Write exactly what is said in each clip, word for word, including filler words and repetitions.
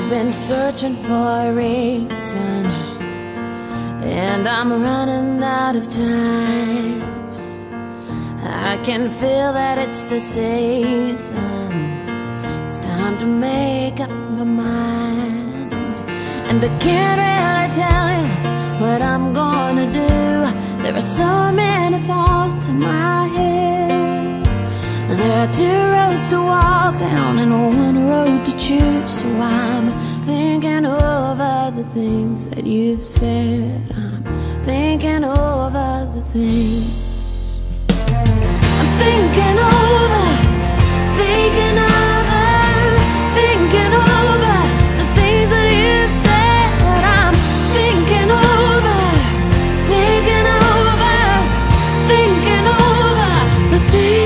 been searching for a reason, and I'm running out of time. I can feel that it's the season. It's time to make up my mind, and I can't really tell you what I'm gonna do. There are so many thoughts in my head. There are two roads to walk down and one road to choose. So I'm thinking over the things that you've said. I'm thinking over the things. I'm thinking over, thinking over, thinking over the things that you've said. I'm thinking over, thinking over, thinking over the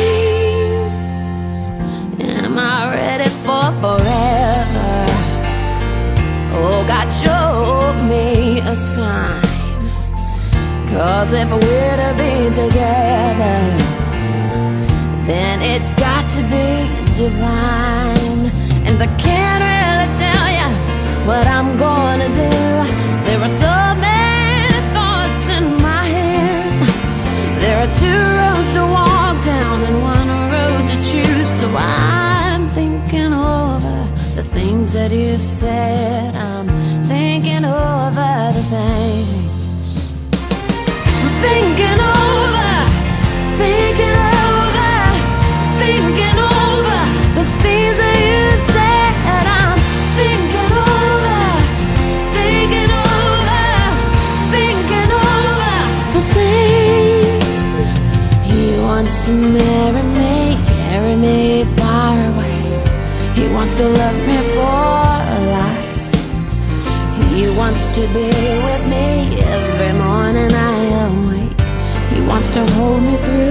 things. Am I ready for forever? Oh, God, show me a sign. 'Cause if we're to be together, then it's got to be divine. And I can't really tell you what I'm gonna do, 'cause there are so many thoughts in my head. There are two roads to walk down and one road to choose. So I'm thinking over the things that you've said. I'm thinking over the things. I'm thinking over, thinking over, thinking over the things that you've said. I'm thinking over, thinking over, thinking over the things. He wants to marry me, carry me far away. He wants to love me for life. He wants to be with me every morning I awake. He wants to hold me through